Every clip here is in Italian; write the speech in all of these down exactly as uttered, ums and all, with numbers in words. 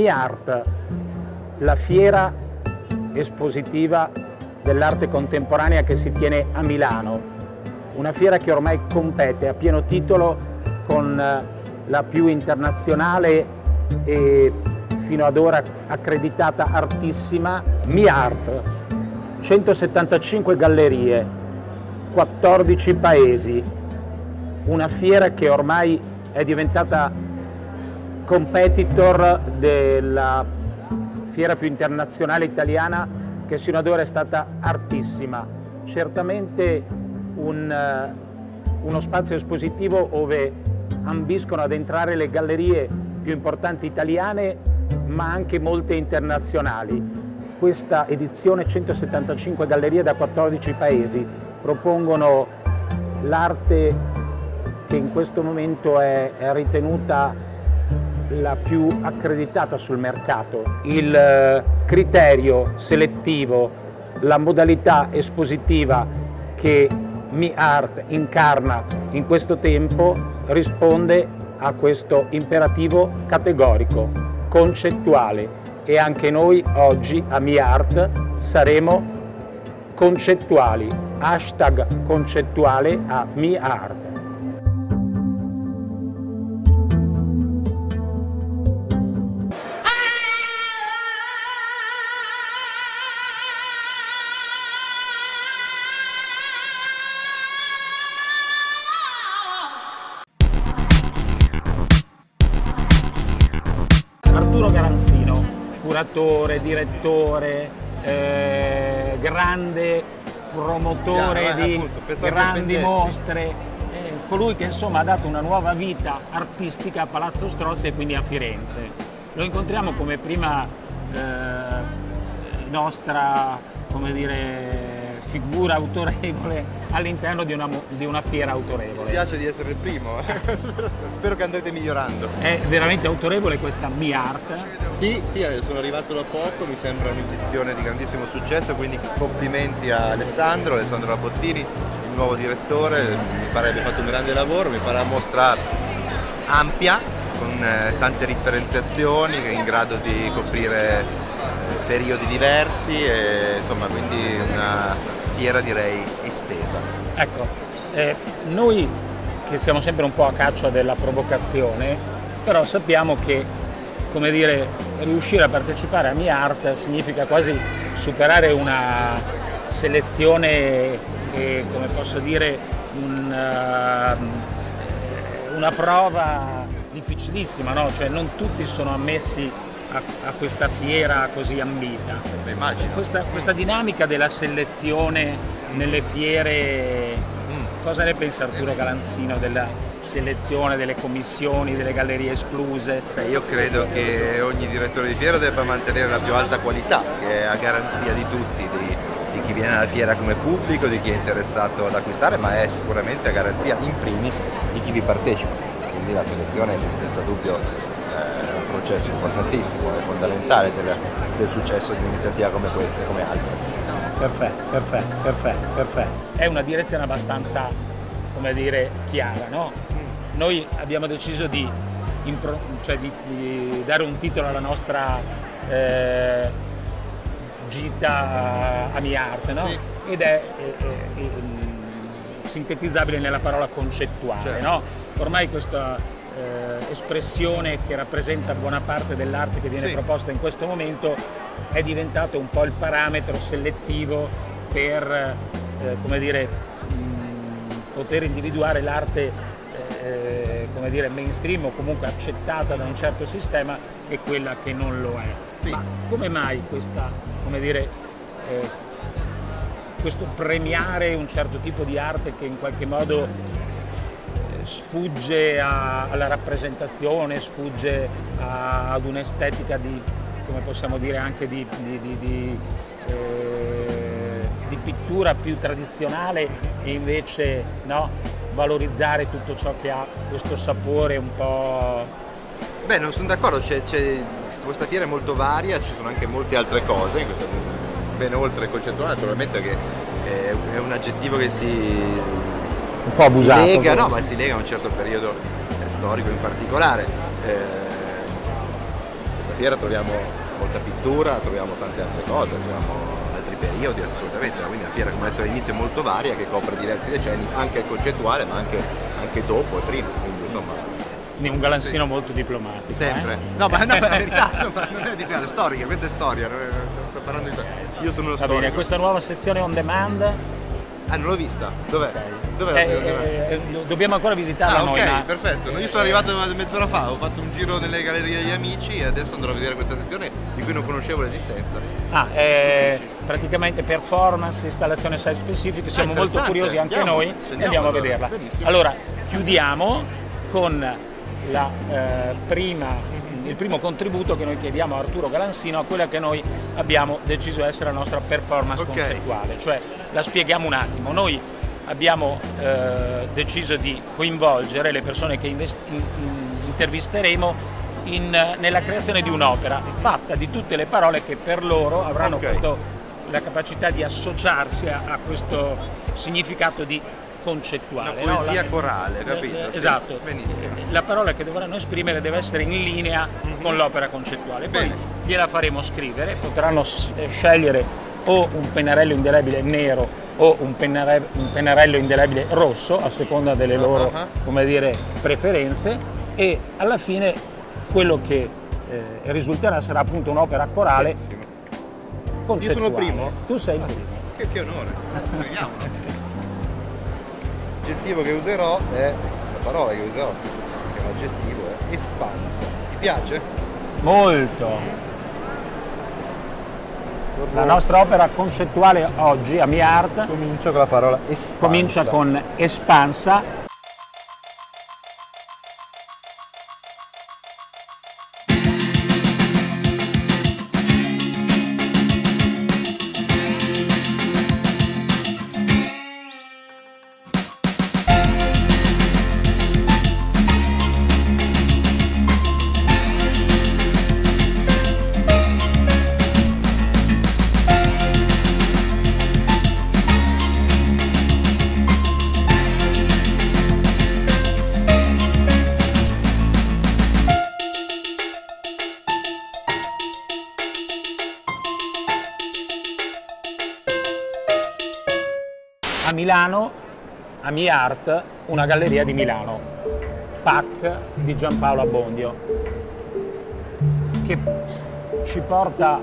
MiArt, la fiera espositiva dell'arte contemporanea che si tiene a Milano, una fiera che ormai compete a pieno titolo con la più internazionale e fino ad ora accreditata artissima MiArt, centosettantacinque gallerie, quattordici paesi, una fiera che ormai è diventata competitor della fiera più internazionale italiana che sino ad ora è stata artissima. Certamente un, uno spazio espositivo dove ambiscono ad entrare le gallerie più importanti italiane ma anche molte internazionali. Questa edizione, centosettantacinque gallerie da quattordici paesi, propongono l'arte che in questo momento è, è ritenuta la più accreditata sul mercato. Il criterio selettivo, la modalità espositiva che MiArt incarna in questo tempo risponde a questo imperativo categorico, concettuale, e anche noi oggi a MiArt saremo concettuali. Hashtag concettuale a MiArt. Arturo Garanzino, curatore, direttore, eh, grande promotore Chiaro, di appunto, grandi mostre, eh, colui che insomma ha dato una nuova vita artistica a Palazzo Strozzi e quindi a Firenze. Lo incontriamo come prima eh, nostra, come dire, figura autorevole all'interno di una, di una fiera autorevole. Mi piace di essere il primo, spero che andrete migliorando. È veramente autorevole questa MiArt? Sì, sì, sono arrivato da poco, mi sembra un'edizione di grandissimo successo, quindi complimenti a Alessandro, Alessandro Labottini, il nuovo direttore, mi pare abbia fatto un grande lavoro, mi pare una mostra ampia, con eh, tante differenziazioni, in grado di coprire eh, periodi diversi, e insomma quindi una fiera direi estesa. Ecco, eh, noi che siamo sempre un po' a caccia della provocazione, però sappiamo che, come dire, riuscire a partecipare a MiArt significa quasi superare una selezione e, come posso dire, un, uh, una prova difficilissima, no? Cioè non tutti sono ammessi a, a questa fiera così ambita. Beh, immagino. Questa, questa dinamica della selezione nelle fiere, mm. cosa ne pensa Arturo Garanzino della selezione, delle commissioni, delle gallerie escluse? Beh, io credo che ogni direttore di fiera debba mantenere la più alta qualità, che è a garanzia di tutti, di, di chi viene alla fiera come pubblico, di chi è interessato ad acquistare, ma è sicuramente a garanzia in primis di chi vi partecipa. Quindi la selezione è senza dubbio eh, un processo importantissimo, è fondamentale del, del successo di un'iniziativa come questa e come altre. Perfetto, perfetto, perfetto, perfetto. È una direzione abbastanza, come dire, chiara, no? Noi abbiamo deciso di, cioè di, di dare un titolo alla nostra eh, gita a MiArt, no? Sì. Ed è, è, è, è sintetizzabile nella parola concettuale, certo. No? Ormai questa eh, espressione che rappresenta buona parte dell'arte che viene sì. proposta in questo momento è diventato un po' il parametro selettivo per eh, come dire, mh, poter individuare l'arte eh, come dire, mainstream o comunque accettata da un certo sistema e quella che non lo è. Sì. Ma come mai questa, come dire, eh, questo premiare un certo tipo di arte che in qualche modo eh, sfugge a, alla rappresentazione, sfugge a, ad un'estetica di, come possiamo dire, anche di, di, di, di, eh, di pittura più tradizionale, e invece no, valorizzare tutto ciò che ha questo sapore un po'... Beh, non sono d'accordo, questa fiera è molto varia, ci sono anche molte altre cose, ben oltre il concettuale, naturalmente, che è un aggettivo che si, un po' abusato, si lega, no, ma si lega a un certo periodo storico in particolare. Eh, fiera troviamo molta pittura, troviamo tante altre cose, troviamo altri periodi assolutamente, quindi una fiera, come detto all'inizio, è molto varia, che copre diversi decenni, anche il concettuale ma anche, anche dopo e prima, quindi insomma... Quindi un galanzino sì. molto diplomatico. Sempre. Eh? No, ma no, per la verità, no, ma non è di è storica, questa è storia, sto parlando di storia. Io sono lo storico. Va bene, questa nuova sezione on demand. Ah, non l'ho vista? Dov'è? Okay. Dov'è eh, eh, eh, dobbiamo ancora visitarla ah, noi. Ok, ma... perfetto. Io sono arrivato mezz'ora fa, ho fatto un giro nelle gallerie degli amici e adesso andrò a vedere questa sezione di cui non conoscevo l'esistenza. Ah, eh, praticamente performance, installazione site specific, siamo ah, molto curiosi anche andiamo, noi, andiamo, andiamo allora. a vederla. Benissimo. Allora, chiudiamo con la, eh, prima, il primo contributo che noi chiediamo a Arturo Galansino a quella che noi abbiamo deciso essere la nostra performance okay. concettuale, cioè la spieghiamo un attimo. Noi abbiamo eh, deciso di coinvolgere le persone che in, in, intervisteremo in, nella creazione di un'opera fatta di tutte le parole che per loro avranno okay. questo, la capacità di associarsi a, a questo significato di concettuale. Una poesia no? corale, capito? Eh, esatto. Benissimo. La parola che dovranno esprimere deve essere in linea mm-hmm. con l'opera concettuale. Poi Bene. gliela faremo scrivere, potranno scegliere o un pennarello indelebile nero o un pennarello, un pennarello indelebile rosso, a seconda delle loro uh-huh. come dire, preferenze, e alla fine quello che eh, risulterà sarà appunto un'opera corale concettuale. Io sono il primo? Tu sei il primo. Che, che onore, speriamo. L'aggettivo che userò è, la parola che userò, che è un aggettivo, è espansa. Ti piace? Molto! La nostra opera concettuale oggi, a Mia Art, comincia con la parola espansa. Comincia con espansa. A Milano, a Mia Art, una galleria di Milano, P A C di Giampaolo Abbondio, che ci porta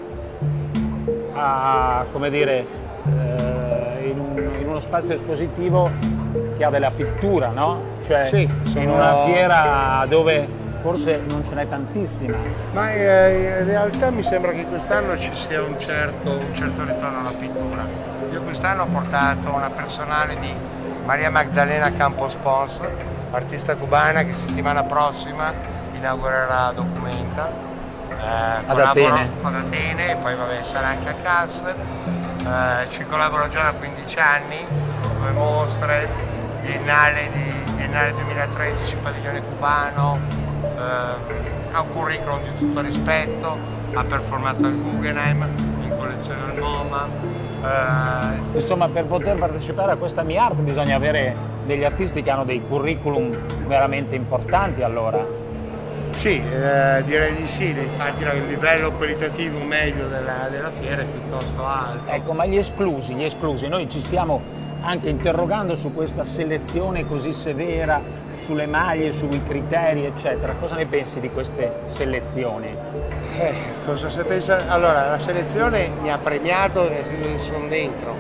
a, come dire, eh, in, un, in uno spazio espositivo che ha della pittura, no? Cioè sì, sono... in una fiera dove forse non ce n'è tantissima. Ma eh, in realtà mi sembra che quest'anno ci sia un certo, un certo ritorno alla pittura. Io quest'anno ho portato una personale di Maria Magdalena Campos Pons, artista cubana che settimana prossima inaugurerà Documenta. Eh, ad Atene. Ad Atene e poi vabbè, sarà anche a Kassel. Eh, ci collaboro già da quindici anni, due mostre, Biennale, di, Biennale duemilatredici, Padiglione Cubano, eh, ha un curriculum di tutto rispetto, ha performato al Guggenheim, in collezione al MoMA. Uh, Insomma, per poter partecipare a questa Mia Art bisogna avere degli artisti che hanno dei curriculum veramente importanti, allora? Sì, eh, direi di sì, infatti il livello qualitativo medio della, della fiera è piuttosto alto. Ecco, ma gli esclusi, gli esclusi, noi ci stiamo anche interrogando su questa selezione così severa, sulle maglie, sui criteri, eccetera. Cosa ne pensi di queste selezioni? Eh, cosa si pensa? Allora, la selezione mi ha premiato nel senso che sono dentro.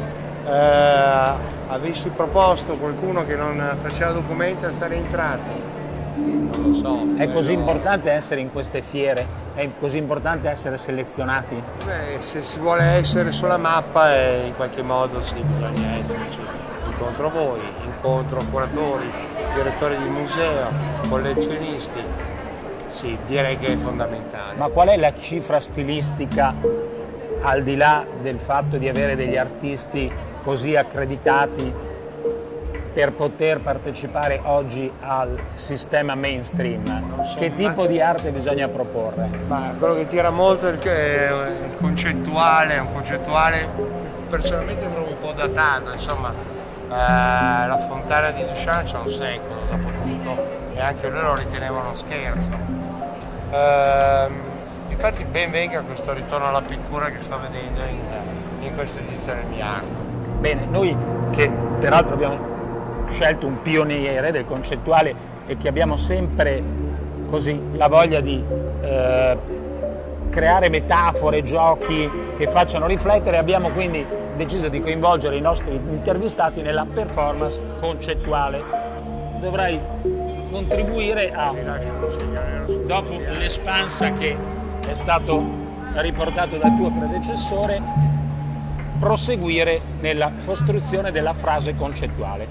Eh, avessi proposto qualcuno che non faceva documenti a stare entrato, non lo so. È però... così importante essere in queste fiere? È così importante essere selezionati? Beh, se si vuole essere sulla mappa, eh, in qualche modo sì, bisogna esserci. Incontro voi, incontro curatori, direttori di museo, collezionisti. Sì, direi che è fondamentale. Ma qual è la cifra stilistica, al di là del fatto di avere degli artisti così accreditati, per poter partecipare oggi al sistema mainstream? So, che tipo ma... di arte bisogna proporre? Ma quello che tira molto è il, è il concettuale, un concettuale che personalmente trovo un po' datato, insomma, eh, la Fontana di Duchamp c'ha un secolo, dopo tutto, e anche loro lo ritenevano scherzo. Uh, Infatti ben venga questo ritorno alla pittura che sto vedendo in, in questa edizione di Arco. Bene, noi che peraltro abbiamo scelto un pioniere del concettuale e che abbiamo sempre così la voglia di eh, creare metafore, giochi che facciano riflettere, abbiamo quindi deciso di coinvolgere i nostri intervistati nella performance concettuale. Dovrai contribuire a, dopo l'espansa che è stato riportato dal tuo predecessore, proseguire nella costruzione della frase concettuale.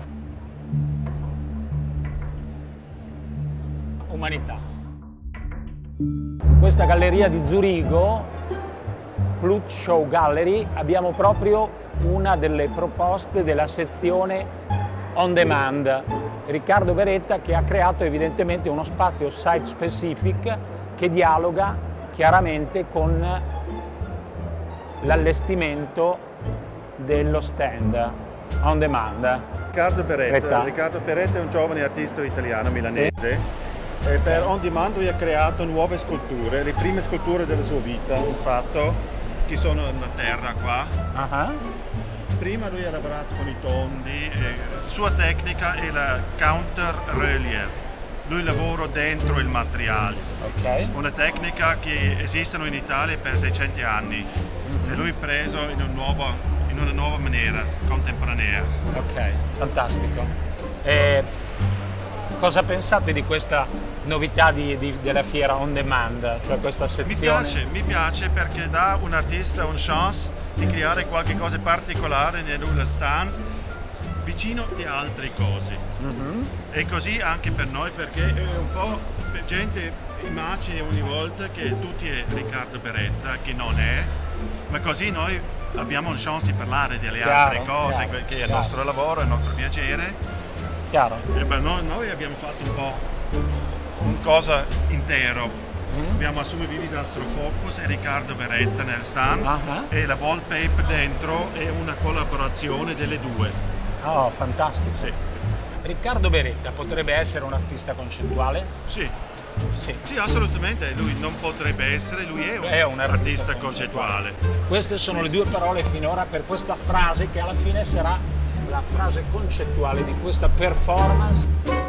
Umanità. In questa galleria di Zurigo, Plut Show Gallery, abbiamo proprio una delle proposte della sezione On Demand. Riccardo Beretta, che ha creato evidentemente uno spazio site specific che dialoga chiaramente con l'allestimento dello stand On Demand. Riccardo Beretta. Riccardo Beretta è un giovane artista italiano milanese. Sì. E per On Demand lui ha creato nuove sculture, le prime sculture della sua vita, infatti, che sono nella terra qua. Uh-huh. Prima lui ha lavorato con i tondi, e la sua tecnica è la counter relief. Lui lavora dentro il materiale. Okay. Una tecnica che esiste in Italia per seicento anni. Mm-hmm. E lui ha preso in, un nuovo, in una nuova maniera, contemporanea. Ok, fantastico. E cosa pensate di questa novità di, di, della fiera On Demand, cioè questa sezione? Mi piace, mi piace perché dà un artista una chance di creare qualche cosa particolare nello stand vicino di altre cose. Mm-hmm. E così anche per noi, perché è un po' la gente immagina ogni volta che tutti è Riccardo Beretta, che non è, ma così noi abbiamo una chance di parlare delle chiaro, altre cose, chiaro, che è il chiaro. nostro lavoro, il nostro piacere. Chiaro. E beh, noi, noi abbiamo fatto un po' una cosa intero. Mm. Abbiamo assunto vivi da Astrofocus e Riccardo Beretta nel stand, uh-huh. e la wallpaper dentro è una collaborazione delle due. Oh, fantastico. Sì. Riccardo Beretta potrebbe essere un artista concettuale? Sì. Sì. Sì, assolutamente, lui non potrebbe essere, lui è un, è un artista, artista concettuale. concettuale. Queste sono le due parole finora per questa frase che alla fine sarà la frase concettuale di questa performance.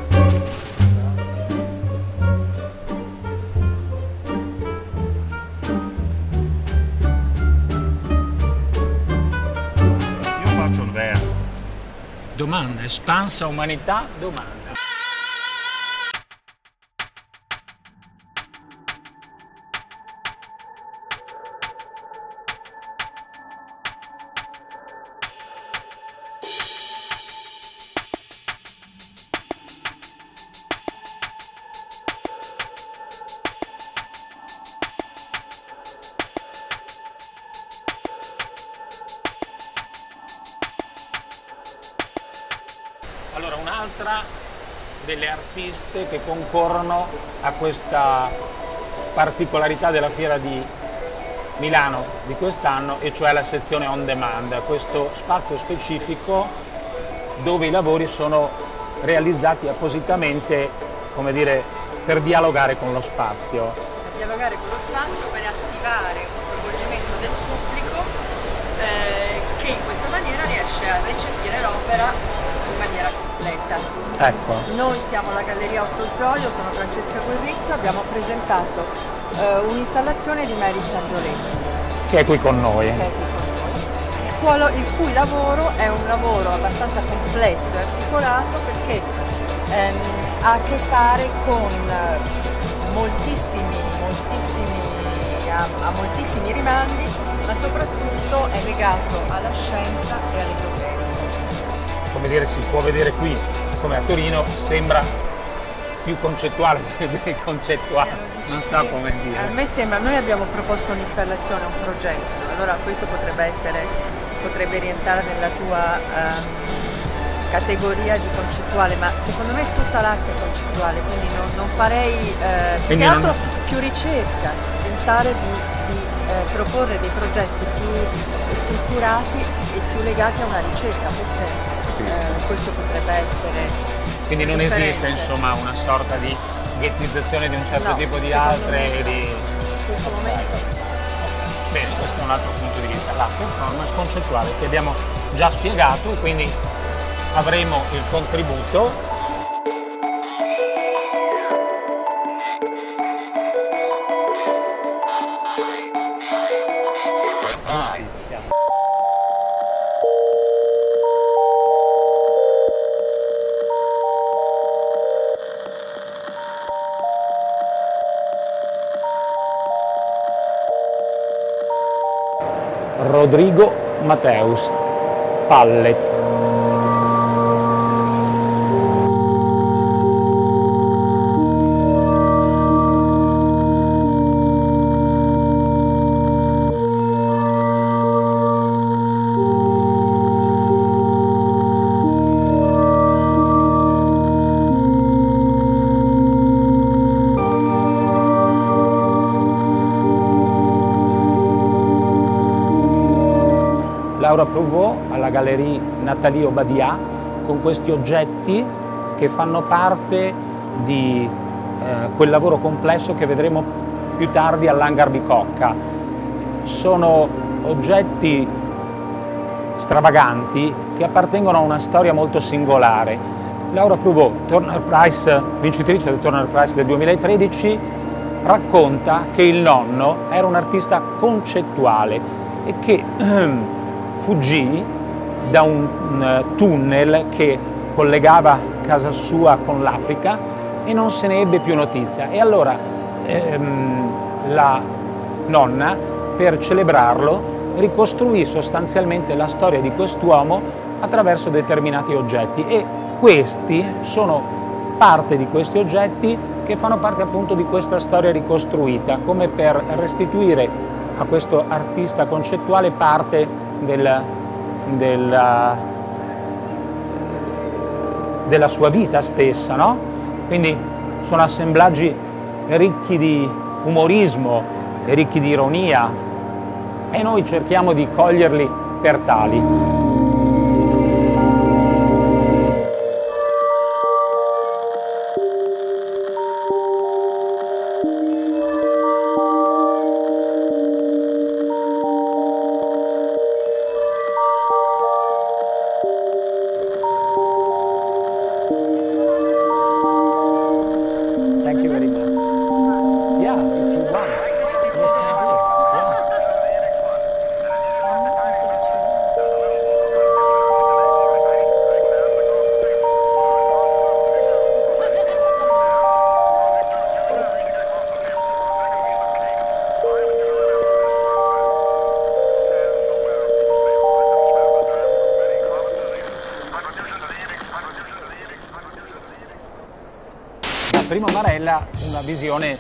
Domanda, espansa umanità, domanda. Allora, un'altra delle artiste che concorrono a questa particolarità della fiera di Milano di quest'anno, e cioè la sezione On Demand, questo spazio specifico dove i lavori sono realizzati appositamente, come dire, per dialogare con lo spazio. Per dialogare con lo spazio, per attivare un coinvolgimento del pubblico eh, che in questa maniera riesce a recepire l'opera in maniera completa. Ecco. Noi siamo alla Galleria Otto Zoio, sono Francesca Guerrizio, abbiamo presentato eh, un'installazione di Mary Sangiolini. Che è qui con noi. Che è qui con noi. Il cui lavoro è un lavoro abbastanza complesso e articolato perché ehm, ha a che fare con moltissimi, moltissimi, ha, ha moltissimi rimandi, ma soprattutto è legato alla scienza e all'esoterico. Come dire, si può vedere qui, come a Torino, sembra più concettuale che concettuale, non so come dire. A me sembra, noi abbiamo proposto un'installazione, un progetto, allora questo potrebbe essere, potrebbe rientrare nella tua um, categoria di concettuale, ma secondo me tutta l'arte è concettuale, quindi non, non farei eh, più che altro non... più ricerca, tentare di, di eh, proporre dei progetti più strutturati e più legati a una ricerca, forse. Eh, questo potrebbe essere. Quindi non esiste insomma una sorta di ghettizzazione di un certo no, tipo di altre me, di... in questo momento. Bene, questo è un altro punto di vista, la performance concettuale che abbiamo già spiegato, quindi avremo il contributo. Giustizia. Rodrigo Mateus, Pallet. Laura Prouveau alla Galleria Nathalie Obadia con questi oggetti che fanno parte di eh, quel lavoro complesso che vedremo più tardi all'Hangar Bicocca. Sono oggetti stravaganti che appartengono a una storia molto singolare. Laura Prouveau, Turner Prize, vincitrice del Turner Prize del duemilatredici, racconta che il nonno era un artista concettuale e che ehm, fuggì da un, un tunnel che collegava casa sua con l'Africa e non se ne ebbe più notizia. E allora ehm, la nonna, per celebrarlo, ricostruì sostanzialmente la storia di quest'uomo attraverso determinati oggetti, e questi sono parte di questi oggetti che fanno parte appunto di questa storia ricostruita, come per restituire a questo artista concettuale parte Della, della, della sua vita stessa, no? Quindi sono assemblaggi ricchi di umorismo e ricchi di ironia, e noi cerchiamo di coglierli per tali. Primo Marella, una visione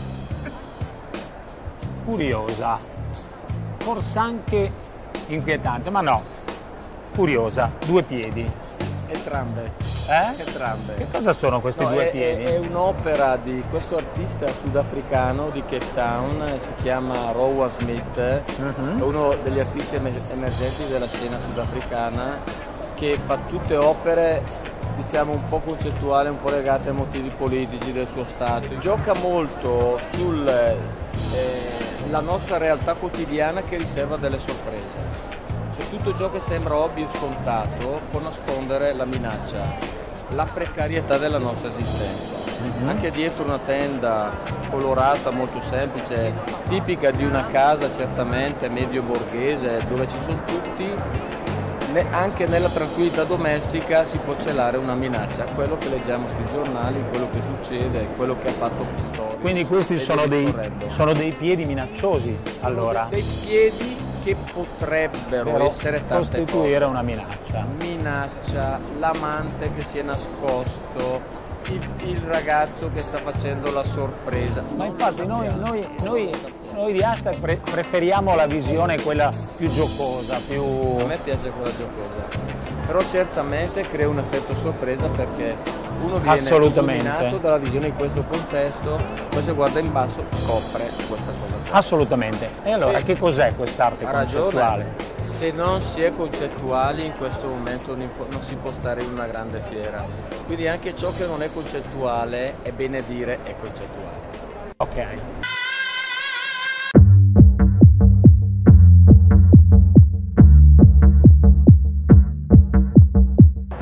curiosa, forse anche inquietante, ma no, curiosa, due piedi. Entrambe. Eh? Entrambe. Che cosa sono questi no, due è, piedi? È, è un'opera di questo artista sudafricano di Cape Town, si chiama Rowan Smith, uh-huh. È uno degli artisti emergenti della scena sudafricana, che fa tutte opere diciamo un po' concettuale, un po' legate a motivi politici del suo stato. Gioca molto sulla eh, nostra realtà quotidiana, che riserva delle sorprese. Cioè, tutto ciò che sembra ovvio e scontato può nascondere la minaccia, la precarietà della nostra esistenza. Mm-hmm. Anche dietro una tenda colorata molto semplice, tipica di una casa certamente medio borghese, dove ci sono tutti, anche nella tranquillità domestica si può celare una minaccia, quello che leggiamo sui giornali, quello che succede, quello che ha fatto Pistorius. Quindi questi sono dei, sono dei piedi minacciosi, allora? Dei piedi che potrebbero Però essere tante costituire cose. Una minaccia. Minaccia, l'amante che si è nascosto, il, il ragazzo che sta facendo la sorpresa. Ma infatti noi, noi, noi, noi di Hashtag pre preferiamo la visione quella più giocosa, più... A me piace quella giocosa, però certamente crea un effetto sorpresa, perché uno viene illuminato dalla visione di questo contesto, poi se guarda in basso scopre questa cosa. Assolutamente. E allora sì. Che cos'è quest'arte concettuale? Ragione. Se non si è concettuali in questo momento non si può stare in una grande fiera, quindi anche ciò che non è concettuale è bene dire è concettuale. Ok.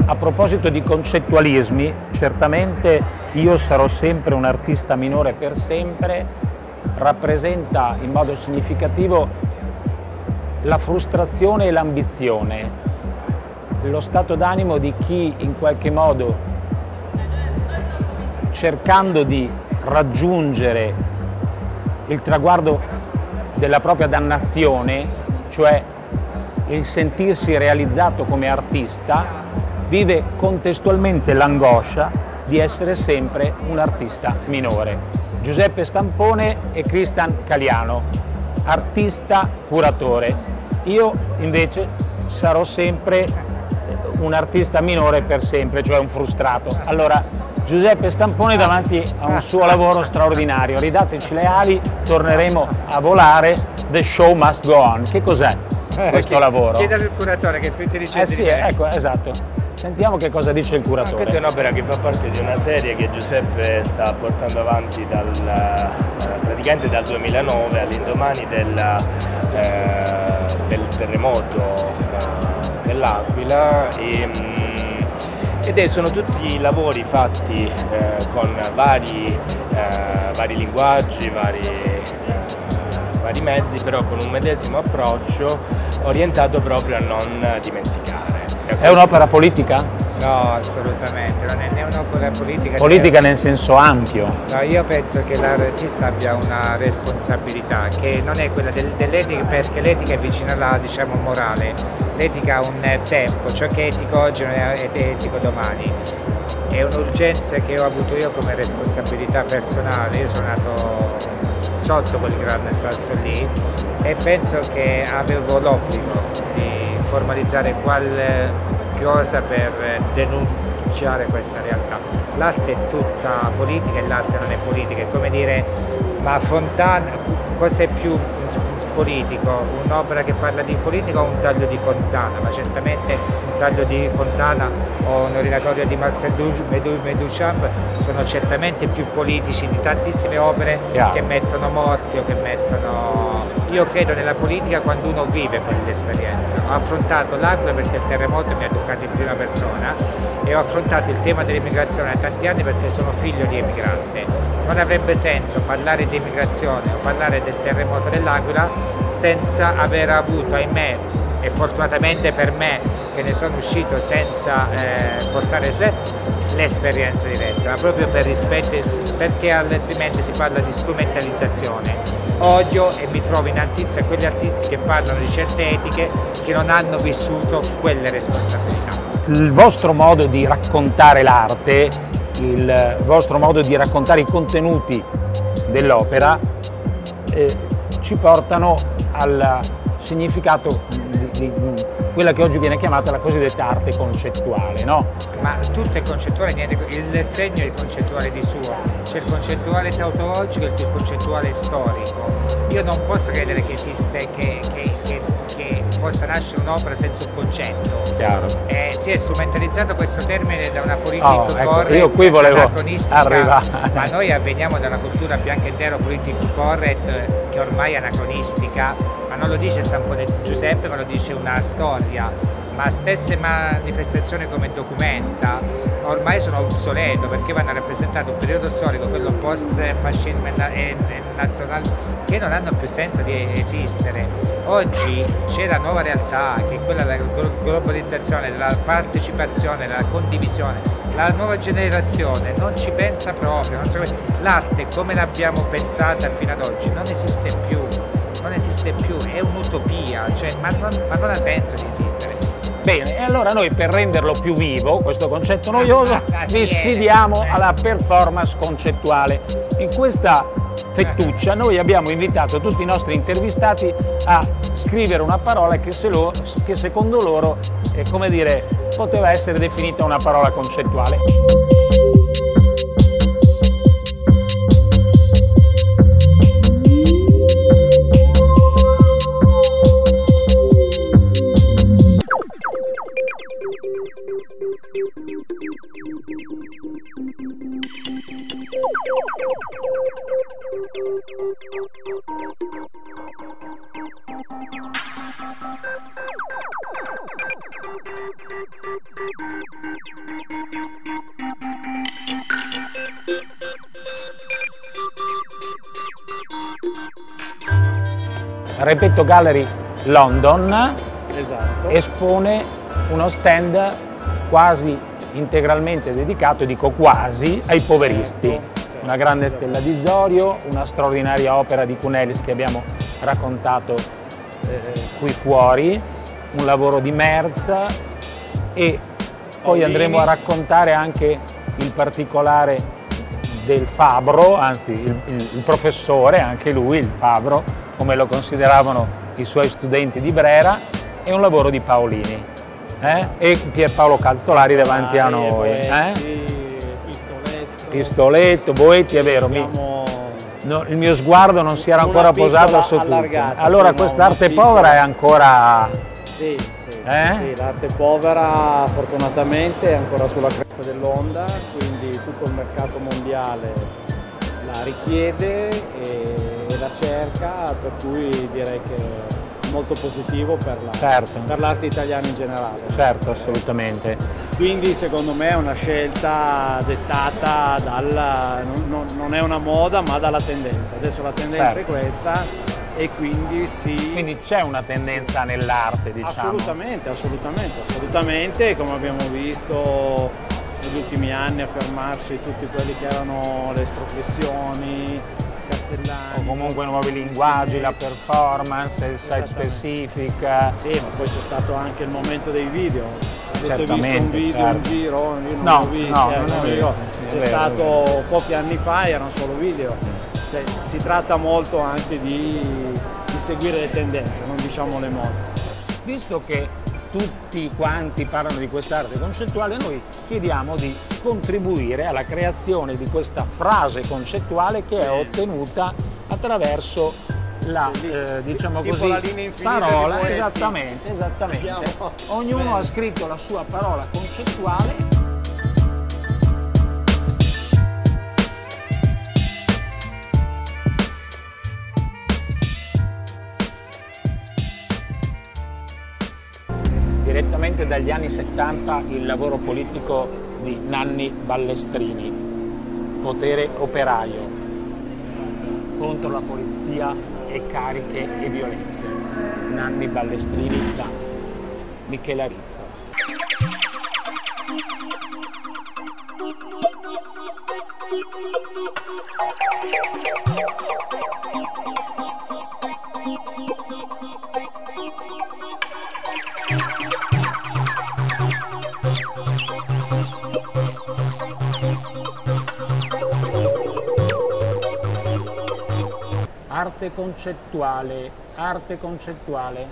a proposito di concettualismi, certamente Io sarò sempre un artista minore per sempre rappresenta in modo significativo la frustrazione e l'ambizione, lo stato d'animo di chi in qualche modo, cercando di raggiungere il traguardo della propria dannazione, cioè il sentirsi realizzato come artista, vive contestualmente l'angoscia di essere sempre un artista minore. Giuseppe Stampone e Cristian Caliano, artista curatore. Io invece sarò sempre un artista minore per sempre, cioè un frustrato. Allora, Giuseppe Stampone davanti a un suo lavoro straordinario, ridateci le ali, torneremo a volare, the show must go on. Che cos'è questo eh, lavoro? Chiedere al curatore che è più intelligente. Eh sì, ecco, esatto. Sentiamo che cosa dice il curatore. Questa è un'opera che fa parte di una serie che Giuseppe sta portando avanti dal, eh, praticamente dal duemilanove all'indomani del, eh, del terremoto eh, dell'Aquila e, mh, ed è, sono tutti lavori fatti eh, con vari, eh, vari linguaggi, vari, eh, vari mezzi, però con un medesimo approccio orientato proprio a non dimenticare. È un'opera politica? No, assolutamente, non è né un'opera politica. Politica nel senso ampio. No, io penso che l'artista abbia una responsabilità che non è quella del, dell'etica, perché l'etica è vicina alla, diciamo, morale. L'etica ha un tempo, ciò che è etico oggi non è etico domani. È un'urgenza che ho avuto io come responsabilità personale. Io sono nato sotto quel grande sasso lì e penso che avevo l'obbligo di formalizzare qualcosa per denunciare questa realtà. L'arte è tutta politica e l'arte non è politica, è come dire, ma Fontana, cosa è più politico? Un'opera che parla di politica o un taglio di Fontana? Ma certamente un taglio di Fontana o un oratorio di Marcel Duchamp sono certamente più politici di tantissime opere yeah. che mettono morti o che mettono... Io credo nella politica quando uno vive quell'esperienza. Ho affrontato l'Aquila perché il terremoto mi ha toccato in prima persona e ho affrontato il tema dell'immigrazione da tanti anni perché sono figlio di emigrante. Non avrebbe senso parlare di immigrazione o parlare del terremoto dell'Aquila senza aver avuto, ahimè, e fortunatamente per me che ne sono uscito senza eh, portare sé l'esperienza diretta, ma proprio per rispetto, perché altrimenti si parla di strumentalizzazione. Odio e mi trovo in antizia a quegli artisti che parlano di certe etiche che non hanno vissuto quelle responsabilità. Il vostro modo di raccontare l'arte, il vostro modo di raccontare i contenuti dell'opera eh, ci portano al significato di, di quella che oggi viene chiamata la cosiddetta arte concettuale, no? Ma tutto è concettuale, niente, il segno è il concettuale di suo, c'è il concettuale tautologico e il concettuale storico. Io non posso credere che esiste, che, che, che, che possa nascere un'opera senza un concetto. Chiaro. Eh, si è strumentalizzato questo termine da una politica oh, ecco, correct, io qui volevo arrivare. Ma noi veniamo da una cultura bianca e nera politico correct che ormai è anacronistica, ma non lo dice Stampone Giuseppe, ma lo dice una storia. Ma stesse manifestazioni come Documenta ormai sono obsolete perché vanno a rappresentare un periodo storico, quello post-fascismo e nazionale, che non hanno più senso di esistere. Oggi c'è la nuova realtà che è quella della globalizzazione, della partecipazione, della condivisione. La nuova generazione non ci pensa proprio, l'arte come l'abbiamo pensata fino ad oggi non esiste più, non esiste più, è un'utopia, cioè, ma, non, ma non ha senso di esistere. Bene, e allora noi per renderlo più vivo, questo concetto noioso, vi sfidiamo alla performance concettuale. In questa fettuccia noi abbiamo invitato tutti i nostri intervistati a scrivere una parola che, se lo, che secondo loro, eh, come dire, poteva essere definita una parola concettuale. Thank you. Repetto Gallery London, esatto. espone uno stand quasi integralmente dedicato, dico quasi, ai poveristi. Certo. Una grande stella di Zorio, una straordinaria opera di Cunelis che abbiamo raccontato eh, qui fuori, un lavoro di Merz e poi andremo a raccontare anche il particolare del fabbro, anzi il, il, il professore, anche lui, il fabbro, come lo consideravano i suoi studenti di Brera, e un lavoro di Paolini. Eh? E Pierpaolo Calzolari davanti a noi. Boetti, eh? Pistoletto. Pistoletto, Boetti, è vero. Mi, no, il mio sguardo non si era ancora posato su tutto. Allora quest'arte piccola... povera è ancora... Sì, sì, eh? sì, l'arte povera fortunatamente è ancora sulla cresta dell'onda, quindi tutto il mercato mondiale la richiede e, e la cerca, per cui direi che è molto positivo per la, certo. per l'arte italiana in generale. Certo, assolutamente. Quindi secondo me è una scelta dettata dalla, non, non è una moda ma dalla tendenza. Adesso la tendenza certo. è questa. E quindi sì. Quindi c'è una tendenza nell'arte, diciamo. Assolutamente, assolutamente, assolutamente, come abbiamo visto negli ultimi anni affermarsi tutti quelli che erano le estroflessioni, Castellani. O comunque nuovi linguaggi, la performance, il site specific. Sì, ma poi c'è stato anche il momento dei video. Avete Certamente, visto un video, certo. un giro? Io non no, l'ho visto, no, eh, non non io. C'è sì, stato vero. pochi anni fa, erano solo video. Cioè, si tratta molto anche di, di seguire le tendenze, non diciamo le mode. Visto che tutti quanti parlano di quest'arte concettuale, noi chiediamo di contribuire alla creazione di questa frase concettuale che è ottenuta attraverso la, eh, diciamo tipo così, la linea infinita parola, di esattamente, esattamente. Abbiamo... Ognuno Bene. ha scritto la sua parola concettuale. Direttamente dagli anni settanta il lavoro politico di Nanni Ballestrini, Potere operaio, contro la polizia e cariche e violenze. Nanni Ballestrini da Michela Rizzo. Arte concettuale, arte concettuale.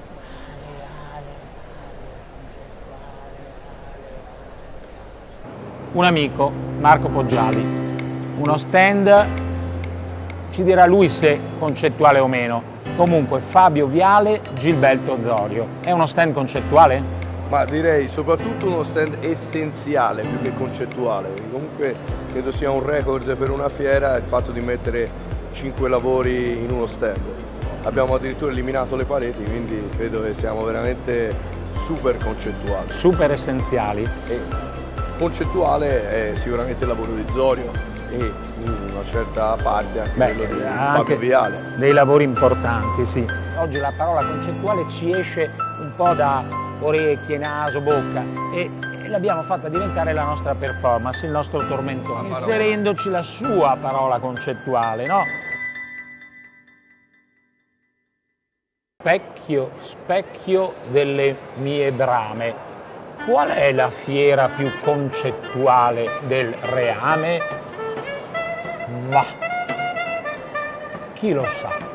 Un amico, Marco Poggiali, uno stand, ci dirà lui se concettuale o meno. Comunque Fabio Viale, Gilberto Zorio. È uno stand concettuale? Ma direi soprattutto uno stand essenziale più che concettuale, perché comunque credo sia un record per una fiera il fatto di mettere cinque lavori in uno stand. Abbiamo addirittura eliminato le pareti, quindi credo che siamo veramente super concettuali. Super essenziali. E concettuale è sicuramente il lavoro di Zorio e in una certa parte anche Beh, quello di anche Fabio Viale. Dei lavori importanti, sì. Oggi la parola concettuale ci esce un po' da orecchie, naso, bocca e l'abbiamo fatta diventare la nostra performance, il nostro tormentone, inserendoci la sua parola concettuale, no? Specchio, specchio delle mie brame. Qual è la fiera più concettuale del reame? Ma chi lo sa?